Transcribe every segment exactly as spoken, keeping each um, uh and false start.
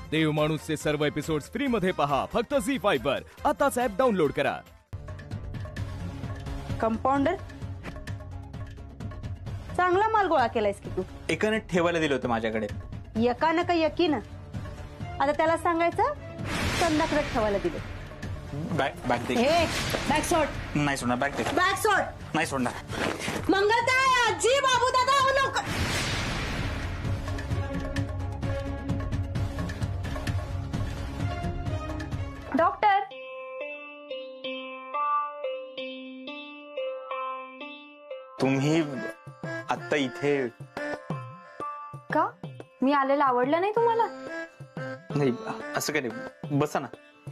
देव माणूसचे सर्व episodes free मध्ये पहा फक्त झी फाईव्ह वर. आताच ऍप डाउनलोड करा. कंपाऊंडर, चांगला माल गोळा केलायस की तू. एकाने ठेवायला दिलं होतं माझ्याकडे. एका ना का यकीन. आता त्याला सांगायचं संध्याकडे ठेवायला दिले. बॅग बॅग दे. हे बॅग सोड. नाही सोडणार. बॅग दे. बॅग सोड. नाही सोडणार. मंगलताई, आजी, बाबू दादा, लोक. डॉक्टर, तुम्ही आता इथे का? मी आलेलं आवडलं नाही तुम्हाला? नाही, असं काय नाही. बसा ना.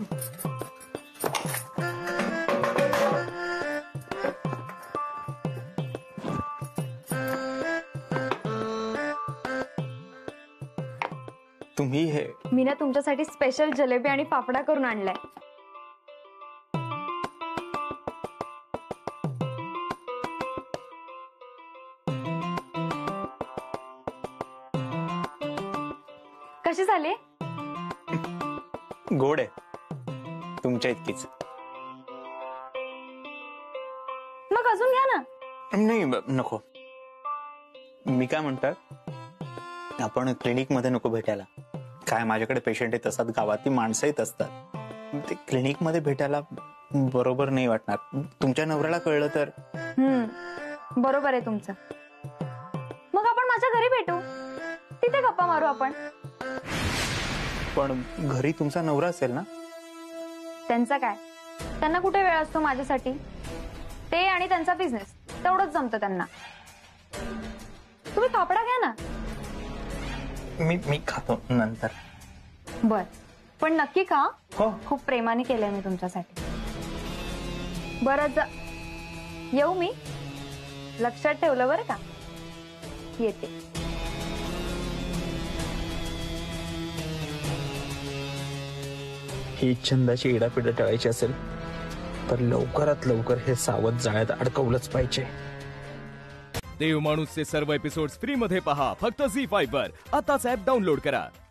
तुम्ही हे मी ना तुमच्यासाठी स्पेशल जलेबी आणि फाफडा करून आणलाय. कशी झाली? गोड आहे, तुमच्या इतकीच. मग अजून घ्या ना. नाही नको. मी काय म्हणतात, आपण क्लिनिक मध्ये नको भेटायला. काय माझ्याकडे पेशंट येत असतात, गावातली माणसं येत असतात. ते क्लिनिक मध्ये भेटायला बरोबर नाही वाटणार. तुमच्या नवऱ्याला कळलं तर. हम्म, बरोबर आहे तुमचं. मग आपण माझ्या घरी भेटू, तिथे गप्पा मारू आपण. पण घरी तुमचा नवरा असेल ना? त्यांचा काय, त्यांना कुठे वेळ असतो माझ्यासाठी? ते आणि त्यांचा बिझनेस तेवढंच जमतं त्यांना. तुम्ही फाफडा घ्या ना. मी मी खातो नंतर. बर, पण नक्की खा. हो. खूप प्रेमाने केलंय मी तुमच्यासाठी. बरं, येऊ मी. लक्षात ठेवलं बरं का? येते. ही छंदाची इडापिडा टाळायची असेल तर लवकरात लवकर हे सावध जाळ्यात अडकवलंच पाहिजे. देव माणूसचे सर्व एपिसोड्स फ्री मध्ये पहा फक्त झी फाईव्ह वर. आताच ऍप डाउनलोड करा.